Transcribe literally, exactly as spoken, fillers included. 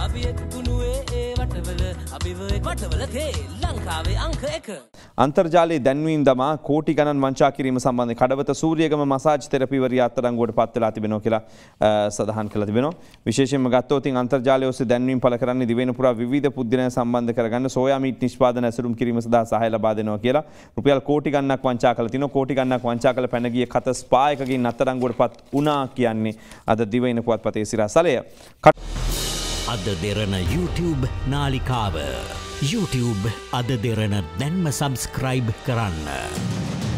අපි එක්කුණුවේ ඒ වටවල අපිව එක් වටවල තේ ලංකාවේ අංක එක. අන්තර්ජාලයේ දැන්වීම් දමා කෝටි ගණන් වංචා කිරීම සම්බන්ධයෙන් කඩවත සූරියගම මසාජ් තෙරපිවරිය අත්අඩංගුවට පත් වෙලා තිබෙනවා කියලා සඳහන් කළා තිබෙනවා. විශේෂයෙන්ම ගත්තොත් අන්තර්ජාලය ඔස්සේ දැන්වීම් පළ කරන්නේ දිවයින පුරා විවිධ පුද්ගලයන් සම්බන්ධ කරගන්න සෝයා මීට් නිෂ්පාදන ඇසුරුම් කිරීම සඳහා සහාය ලබා දෙනවා කියලා රුපියල් කෝටි ගණනක් වංචා කළා තිනවා. කෝටි ගණනක් වංචා කළ පැන ගිය කත ස්පා එකකින් අත්අඩංගුවට පත් වුණා කියන්නේ අද දිවයින පුවත්පතේ සිරාසලය. අද දෙරණ YouTube නාලිකාව YouTube අද දෙරණ දැන්ම සබස්ක්‍රයිබ් කරන්න.